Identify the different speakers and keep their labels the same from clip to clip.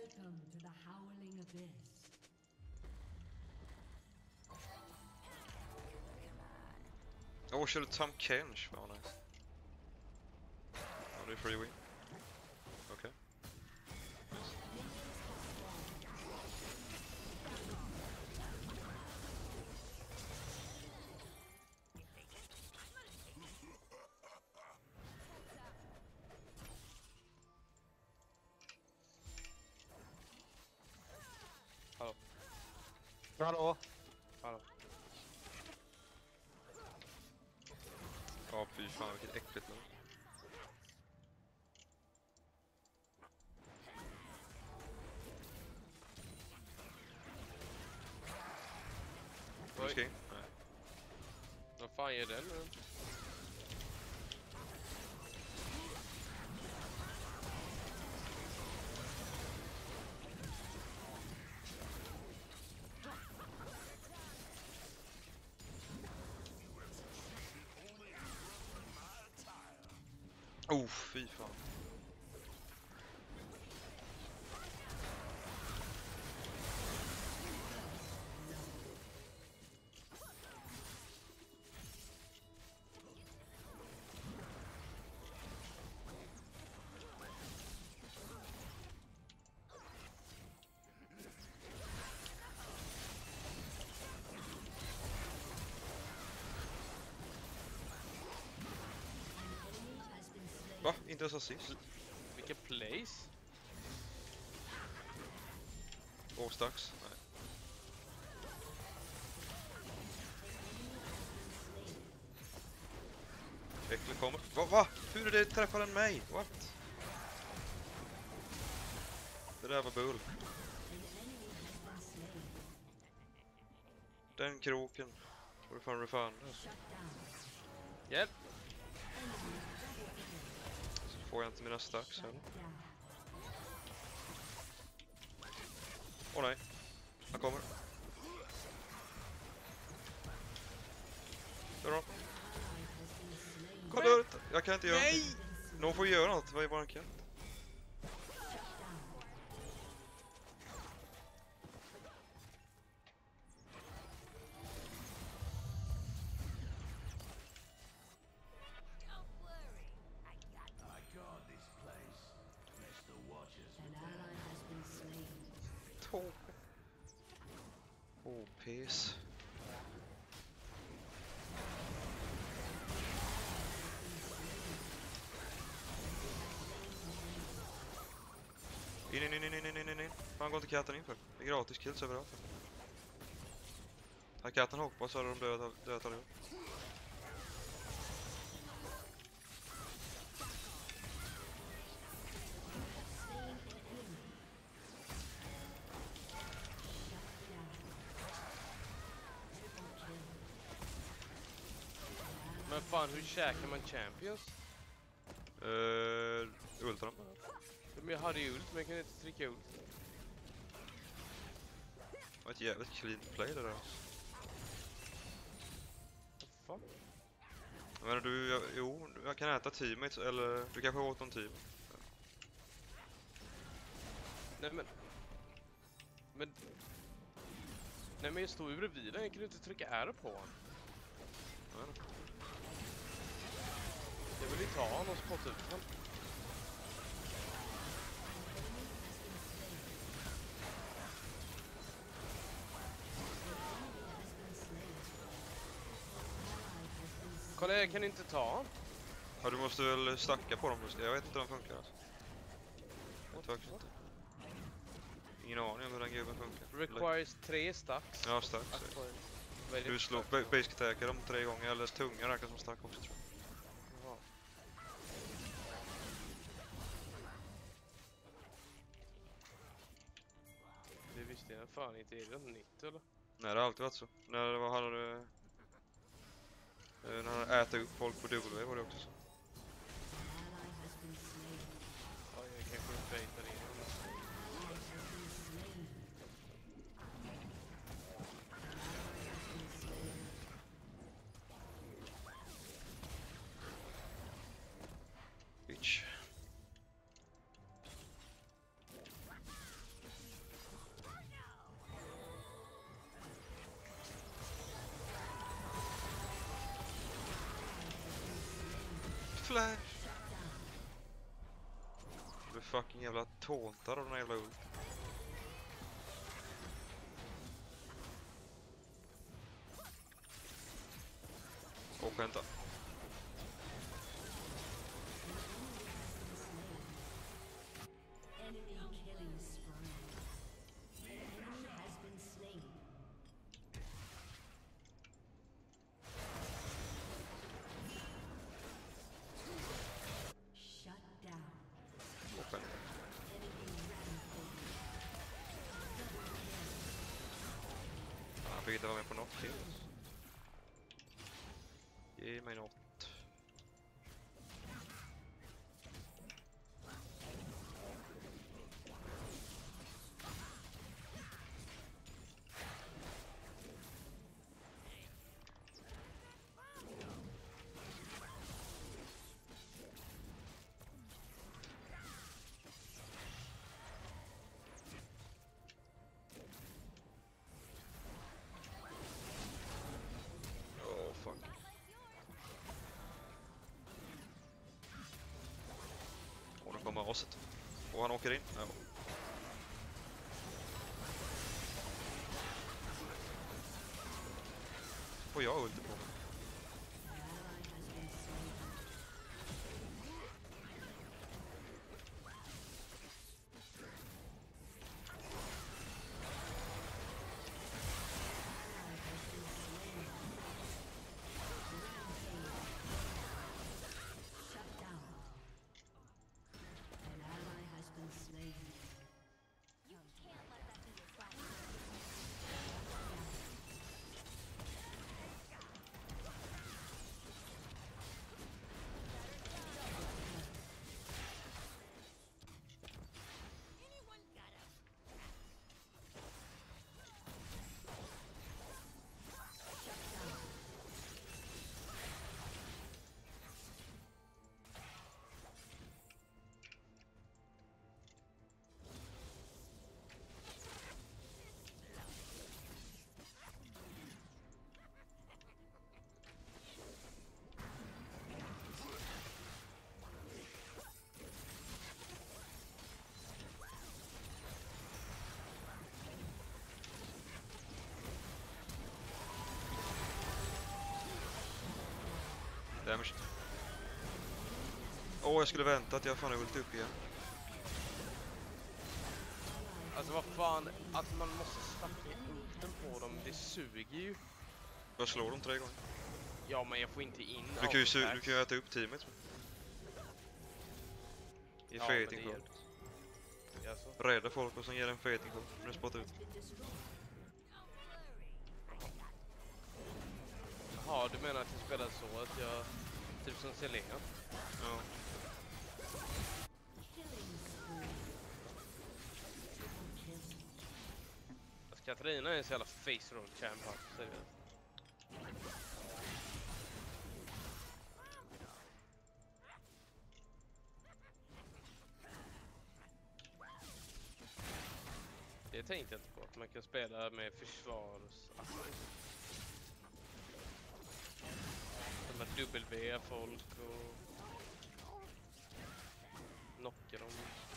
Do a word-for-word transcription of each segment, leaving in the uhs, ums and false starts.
Speaker 1: Welcome to the howling abyss.
Speaker 2: Åh, kör du Tom Kench? Vad nice. Ja, det är free win. Okej. Okay.
Speaker 3: Hallå.
Speaker 4: Hallå.
Speaker 3: Hallå.
Speaker 2: Ja, fy fan, vilket äckligt nu.
Speaker 3: Oj.
Speaker 2: Nej.
Speaker 3: Vad fan är den nu?
Speaker 2: Oh, fy fan. Va? Inte ens assist?
Speaker 3: Vilken place?
Speaker 2: Åh, stacks. Nej. Äckligt kommer. Va? Va? Hur är det träffar den mig? What? Det där var bull. Den kroken. Får du fan refund.
Speaker 3: Hjälp!
Speaker 2: Så får jag inte mina stacks heller. Åh nej. Han kommer. Dör han. Kom dör! Jag kan inte göra
Speaker 3: Nej!
Speaker 2: någonting. Någon får göra något. Vad är bara en katt? Oh, piss. In, in, in, in, in, in, in, in. Fan, går inte katten in för. Det är gratis kills överallt. Här katten hoppar så hade de dödat dödat allihop.
Speaker 3: Men fan, hur käkar man champions?
Speaker 2: Uh, ultra.
Speaker 3: Men jag hade ju ult, men jag kan inte trycka ult.
Speaker 2: Det var ett jävligt clean play det där.
Speaker 3: Vad fan?
Speaker 2: Jag menar, du, jag, jo, jag kan äta teammates, eller du kanske åt någon team.
Speaker 3: Nej men... Men... Nej men jag står ju bredvid den, jag kunde inte trycka R på honom.
Speaker 2: Ja.
Speaker 3: Jag vill ju ta honom och spotta ut honom. Kolla, jag kan inte ta honom.
Speaker 2: Ja, du måste väl stacka på dem först. Jag vet inte hur de funkar alltså. Jag vet faktiskt inte. Ingen aning om hur den gubben funkar.
Speaker 3: Requires tre stacks.
Speaker 2: Ja, stacks. Du slår basic attacker dem tre gånger, eller tunga räknas som stack också, tror jag.
Speaker 3: Jaha. Det visste jag fan inte. Är det nytt eller?
Speaker 2: Nej, det har alltid varit så. När det var, hade du... När han äter upp folk på W var det också så.
Speaker 3: Ja, jag kanske inte fejtar in honom.
Speaker 2: Bitch. flash! Du är fucking jävla tåntar av den här jävla ult. Och hämta. Och hämta. Han fick inte vara med på något till. Ge mig något. Oh fuck. Och nu kommer aset. Och han åker in. Ja. Och jag ulti på mig. Damage. Åh, oh, jag skulle vänta att jag fan har ulti upp igen.
Speaker 3: Alltså vad fan, att man måste stacka ulten på dem, det suger ju.
Speaker 2: Jag slår dem tre gånger.
Speaker 3: Ja, men jag får inte in.
Speaker 2: Du kan ju, su- du kan ju äta upp teamet. I
Speaker 3: ja,
Speaker 2: fighting code.
Speaker 3: Alltså.
Speaker 2: Rädda folk och sen ger en fighting code. När du spottar ut.
Speaker 3: Jaha, du menar att jag spelar så att jag... Typ som Selena?
Speaker 2: Ja.
Speaker 3: Alltså Katarina är en så jävla face roll champ här, seriöst. Det tänkte jag inte på, att man kan spela med försvars... De här W folk och... knockar dem.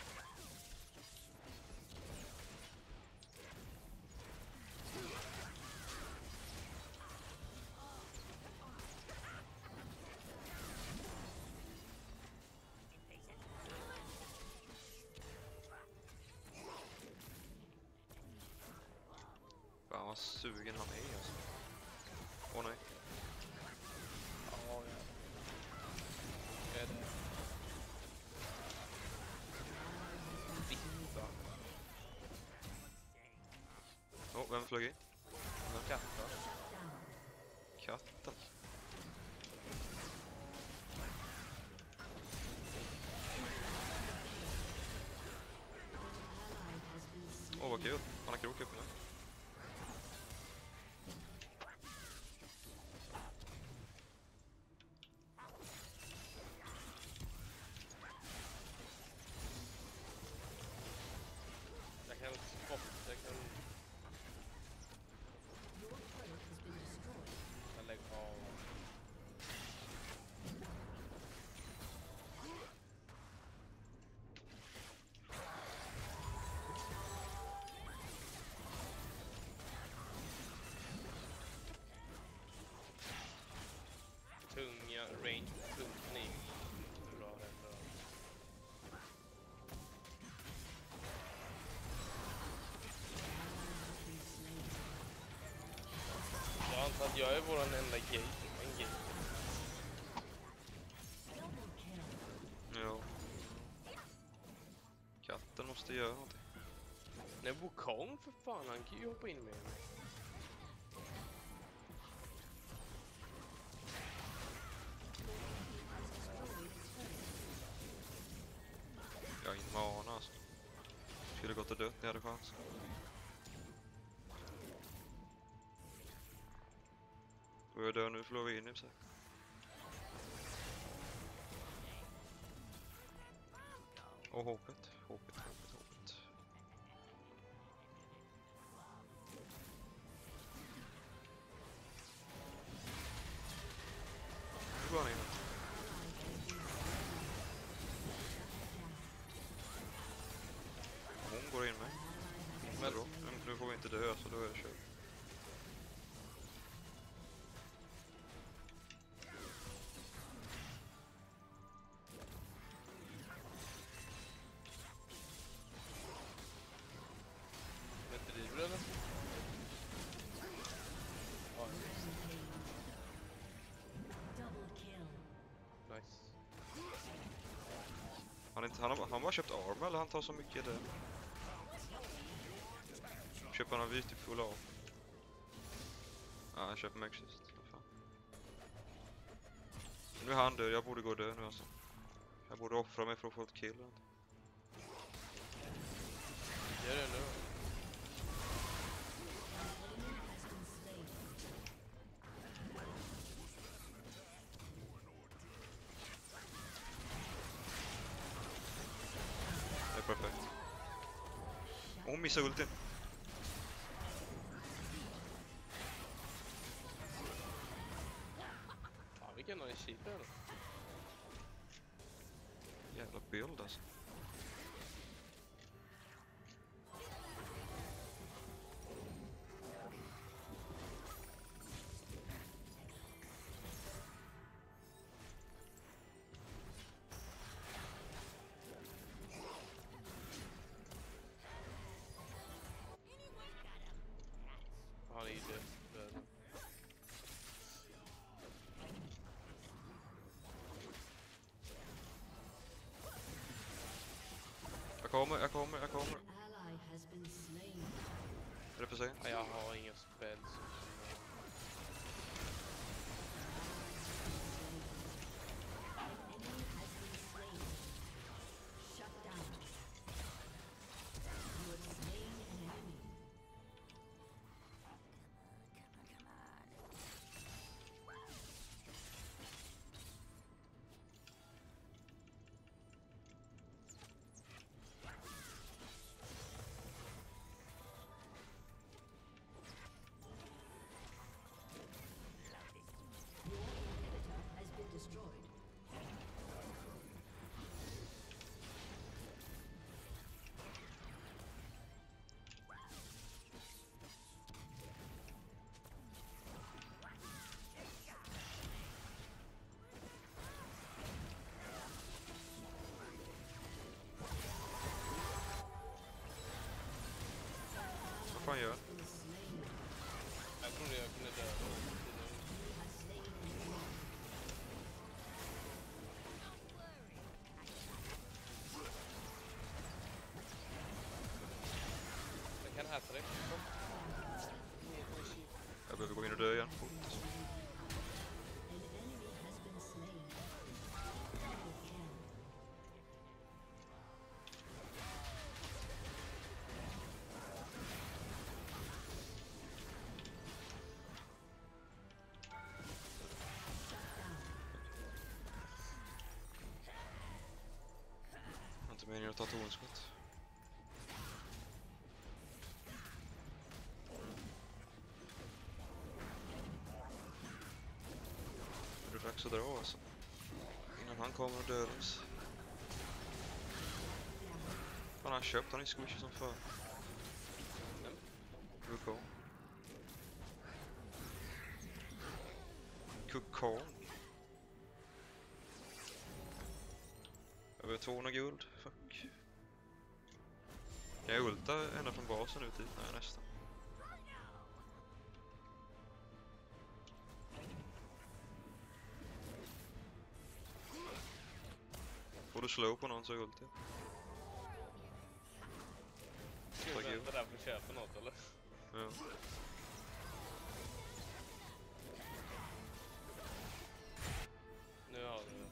Speaker 2: Fan vad sugen han är alltså. Åh nej.
Speaker 3: Ja, ja. Är det... Vissa.
Speaker 2: Åh, oh, vem flög in?
Speaker 3: Katta.
Speaker 2: Katten. Åh oh, vad kul. Han har krok upp nu.
Speaker 3: Jag kan spotta, jag kan... Jag lägger av... Jag är våran enda gate. En gate.
Speaker 2: Ja. Katten måste göra någonting.
Speaker 3: Nej, Wukong för fan, han kan ju hoppa in med mig.
Speaker 2: Jag har ingen mana alltså. Skulle gått och dött när jag hade chans. Då är jag död nu, förlorar vi in i sig. Och hoppet, hoppet, hoppet, hoppet. Nu går han in. Hon går in med. Men då, nu får vi inte dö så då är det kört.
Speaker 3: Men driver du eller? Ja, nice.
Speaker 2: Han, inte, han, har, han har bara köpt ARAM eller han tar så mycket det. Köper han vit full av. Ja, han köper mig sist. Fan. Nu är han död, jag borde gå död nu alltså. Jag borde offra mig för att få ett kill.
Speaker 3: Gör det nu.
Speaker 2: Det är perfekt. Och hon missar ultin.
Speaker 3: Fan, vilken nice cheater då.
Speaker 2: Jävla bild alltså.
Speaker 3: Han är ju död. död.
Speaker 2: Jag kommer, jag kommer, jag kommer.
Speaker 1: Ally has been slain.
Speaker 2: Är det för sent?
Speaker 3: Ja, jag har inga spells.
Speaker 1: Enemy has been slain. Shut down. You have slain an enemy. Your inhibitor has been destroyed.
Speaker 2: Vad fan gör han?
Speaker 1: Been slain.
Speaker 3: Jag trodde jag kunde dö.
Speaker 1: You have slain an enemy.
Speaker 3: Jag kan äta dig. Kom.
Speaker 2: Jag behöver gå in och dö igen. Fort.
Speaker 1: An enemy has been slain. Double kill.
Speaker 2: Jag har inte meningen att ta tornskott. Det är dags att dra alltså. Innan han kommer och dödar oss. Han har köpt, han är squishy som för. Wukong. Wukong. Över tvåhundra guld. Fuck. Kan jag ulta ända från basen ut dit? Nej, nästan. slow på någon så är ulti.
Speaker 3: Ska vi vänta där för att köpa något eller?
Speaker 2: Ja.
Speaker 3: Nu har vi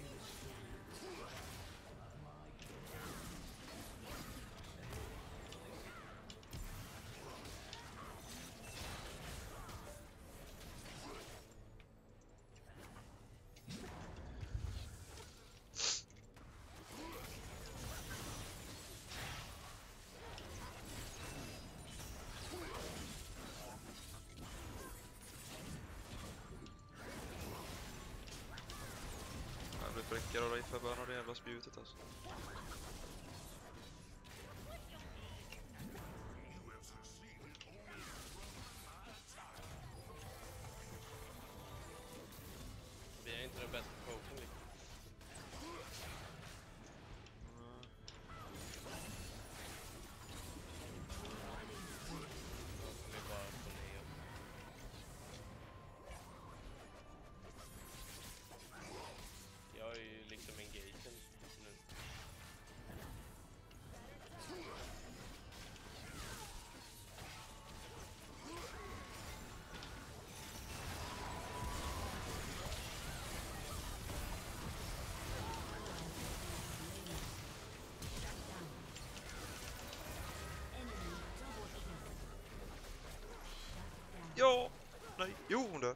Speaker 2: Jag blir prickad av dig förbannade det jävla spjutet alltså.
Speaker 3: Vi är inte den bästa poken liksom. Då kan vi bara få ner. Jag är ju liksom engagen nu.
Speaker 2: Ja! Nej! Jo, hon dör!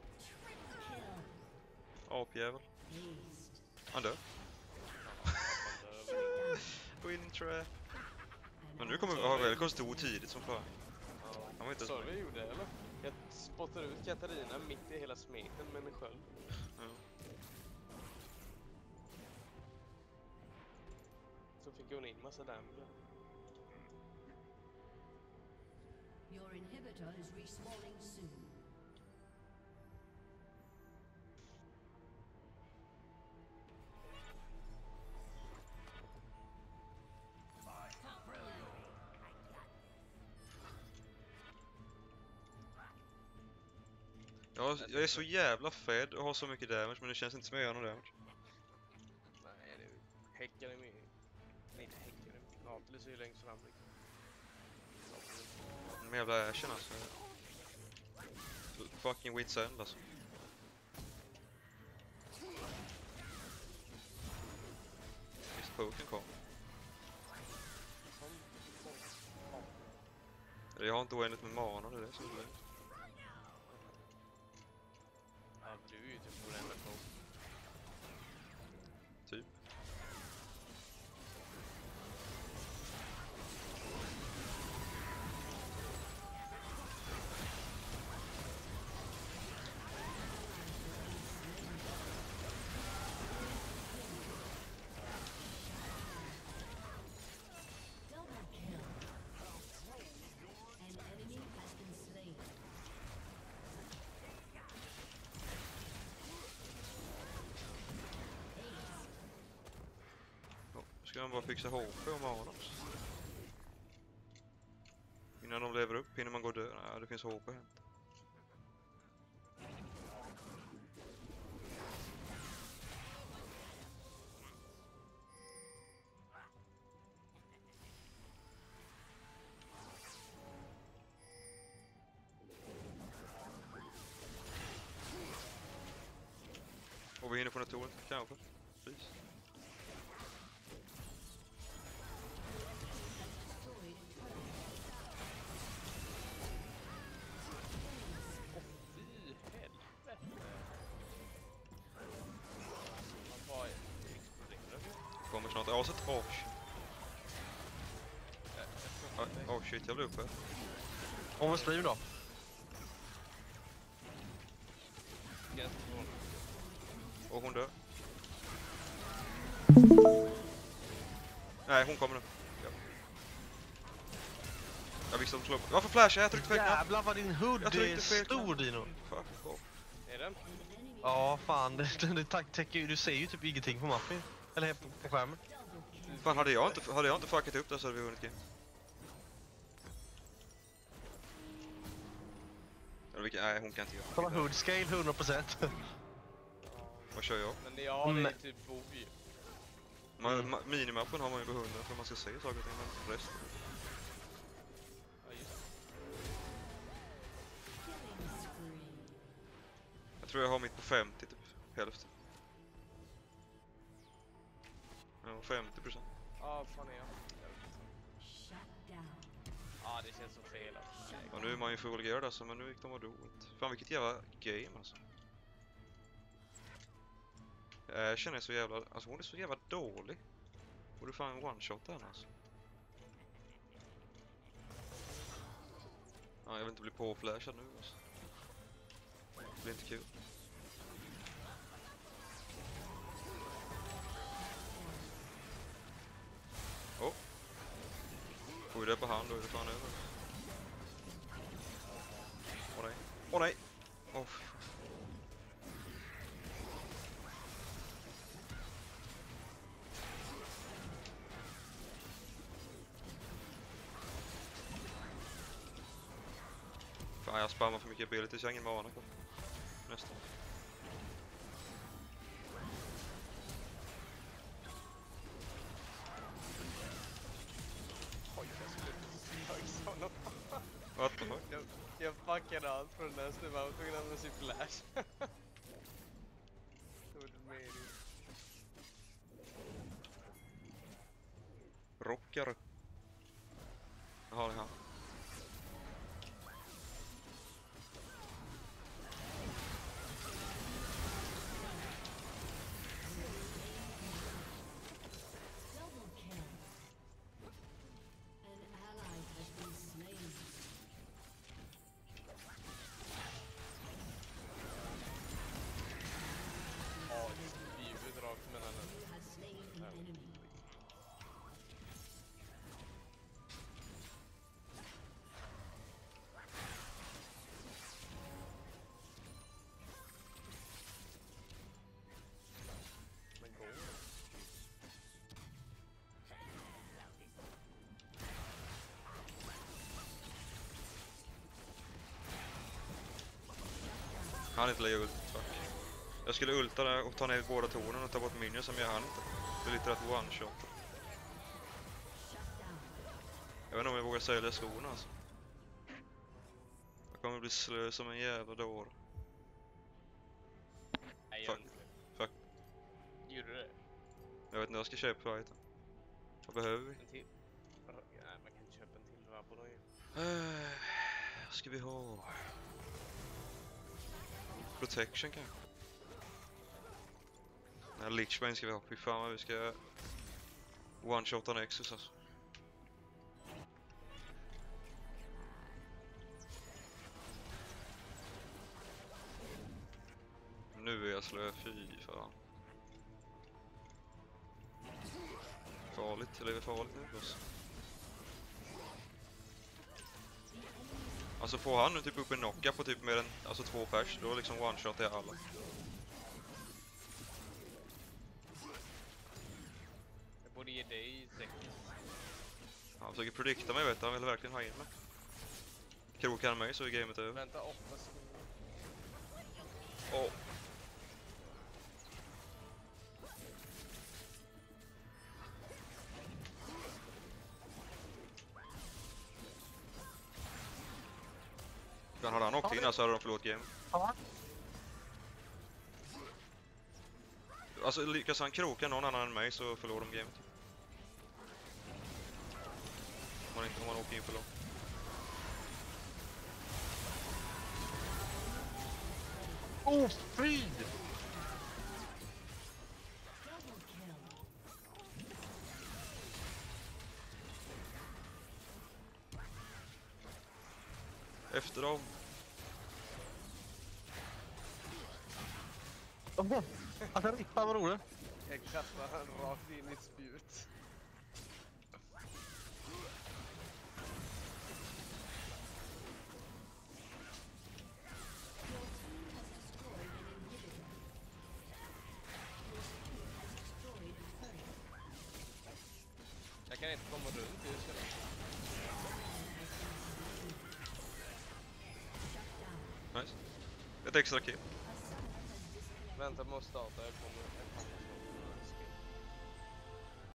Speaker 2: Apjävel. Han dör. Win trap. Men nu kommer vi ha väl stor tidigt som fan. Han var inte
Speaker 3: Så
Speaker 2: så.
Speaker 3: vi gjorde eller? Jag spottade ut Katarina mitt i hela smeten med min sköld.
Speaker 2: Ja.
Speaker 3: Så fick hon in massa damage.
Speaker 1: Your inhibitor is respawning soon.
Speaker 2: Jag, jag är så jävla fed och har så mycket damage men det känns inte som jag gör någon damage.
Speaker 3: Nej, det häckar i mig. Nej, inte häckar i mig. Nautilus är ju längst fram liksom.
Speaker 2: Den jävla ashen alltså. Fucking wits end alltså. Visst poken kom. Eller jag har inte oändligt med mana, det är det som är det.
Speaker 3: Ja, du är ju typ vår enda på.
Speaker 2: Typ.
Speaker 1: Double kill. An enemy has been slain.
Speaker 2: Ja, ska man bara fixa H P och mana också. Innan de lever upp, hinner man gå dö. Nej, det finns H P hänt. Och vi hinner på naturen, kanske. Precis.
Speaker 3: Fy helvete! Han bara exploderar ju.
Speaker 2: Kommer snart. Jag har sett... Oh shit.
Speaker 3: Jag- jag tror inte-
Speaker 2: Oh shit, jag blev uppe.
Speaker 4: Om vi stream då.
Speaker 3: Jag tror inte.
Speaker 2: Och hon dör. Nej, hon kommer nu. Ja. Jag visste att de slår upp. Varför flashar jag? Jag tryckte fel knapp.
Speaker 4: Jävlar vad din hood
Speaker 2: Jag
Speaker 4: är
Speaker 2: tryckte fel
Speaker 4: stor
Speaker 2: knapp.
Speaker 4: Dino.
Speaker 2: Fuck off.
Speaker 3: Är den?
Speaker 4: Ja, fan. Det, det, det tack- täcker ju. Du ser ju typ ingenting på mappen. Eller här på, på skärmen.
Speaker 2: Fan, hade jag inte, hade jag inte fuckat upp det så hade vi vunnit game. Eller vilka, nej, hon kan inte göra.
Speaker 4: Kolla hood scale hundra procent.
Speaker 2: Vad kör jag?
Speaker 3: Men det, ja, det är
Speaker 4: Men-
Speaker 3: typ bov ju.
Speaker 2: Man,
Speaker 4: Mm.
Speaker 2: ma- minimappen har man ju på hundra för man ska se saker och ting, men resten.
Speaker 3: Ja, just det.
Speaker 1: Killing spree.
Speaker 2: Jag tror jag har mitt på femtio typ, hälften. Ja, femtio procent.
Speaker 3: Ja, fan är jag?
Speaker 1: Shut down.
Speaker 3: Ja, det känns så fel. Alltså.
Speaker 2: Ja, nu är man ju full gear alltså, men nu gick de och dåligt. Fan vilket jävla game alltså. Jag känner så jävla, alltså hon är så jävla dålig. Borde fan one-shot henne alltså. Ja, jag vill inte bli påflashad nu alltså. Det blir inte kul. Åh. Får vi det på hand då är det fan över. Åh nej. Åh nej! Åh fy fan. Fan, jag spammar för mycket ability så jag har ingen mana kvar. Nästan.
Speaker 3: Oj, jag skulle jag sa något.
Speaker 2: What the fuck?
Speaker 3: Jag, jag fuckade allt från den där snubben. Jag var tvungen att använda sin flash. Det var det med det.
Speaker 2: Rockar. Jaha, det här.
Speaker 1: Double kill. An ally has been slain.
Speaker 3: Ja, spjuvet rakt mellan den.
Speaker 1: You have slain an enemy.
Speaker 3: Men går det?
Speaker 2: Han inte lägga ult, fuck. Jag skulle ulta där och ta ner båda tornen och ta bort minion som jag hann inte. Det är lite rätt one-shot. Jag vet inte om jag vågar sälja skorna alltså. Jag kommer bli slö som en jävla dår.
Speaker 3: Nej,
Speaker 2: Fuck.
Speaker 3: jag inte.
Speaker 2: Fuck.
Speaker 3: Gjorde du det?
Speaker 2: Jag vet inte, jag ska köpa fighten. Vad behöver vi?
Speaker 3: En till? Nej, man kan inte köpa en till rabbo ju.
Speaker 2: Uh, vad ska vi ha? Protection kanske? Nej, Lichbane ska vi ha. Fy fan vad vi ska one-shotta Nexus alltså. Nu är jag slö, fy fan. Farligt, eller är det farligt nu för oss? Alltså får han nu typ upp en knocka på typ mer än alltså två pers, då liksom one-shot är alla.
Speaker 3: Jag borde ge dig Ziggs.
Speaker 2: Han försöker predikta mig vet du, han vill verkligen ha in mig. Krokar han mig så är gamet över.
Speaker 3: Vänta, åtta sekunder.
Speaker 2: Åh. Men hade han åkt in så hade de förlorat game.
Speaker 4: Ja.
Speaker 2: Alltså lyckas han kroka någon annan än mig så förlorar de gamet. Om man inte om man åker in för långt.
Speaker 4: Åh, fy!
Speaker 1: Double kill.
Speaker 2: Efter dem.
Speaker 4: Åh, alltså, fan vad roligt.
Speaker 3: Jag kastar han rakt in i ett spjut. Jag kan inte komma runt just nu.
Speaker 2: Nice. Ett extra kill.
Speaker 3: Vänta, måste starta. Jag kommer.